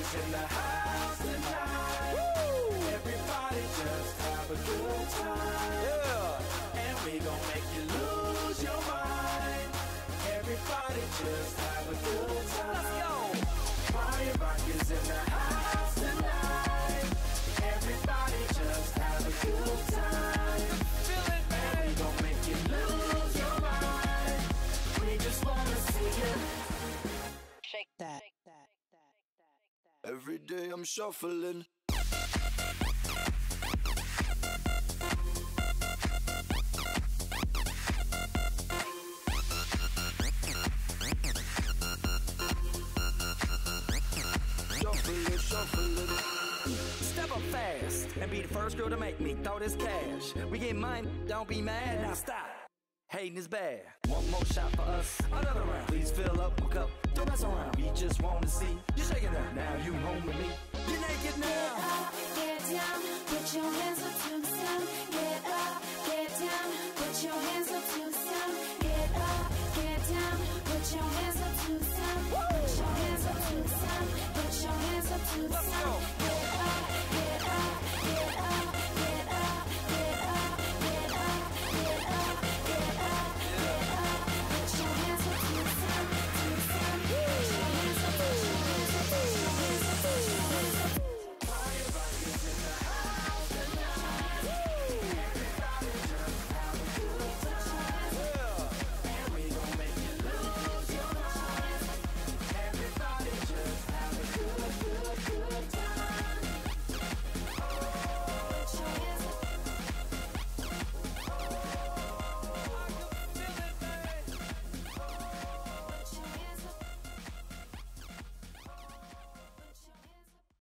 Everybody's in the house tonight. Woo! Everybody just have a good time. Yeah. And we gon' make you lose your mind. Everybody just have a good time. Let's go. Party Rock is in the house tonight. Everybody just have a good time. Feel it, man. And we gon' make you lose your mind. We just wanna see you shake that. Every day I'm shuffling. Shuffling. Step up fast and be the first girl to make me throw this cash. We get mine, don't be mad. Now stop. Hating is bad. One more shot for us, another round. Please fill up a cup, don't mess around. We just wanna see you shaking that. Now you home with me. You're naked now. Get up, get down, put your hands up to the sun. Get up.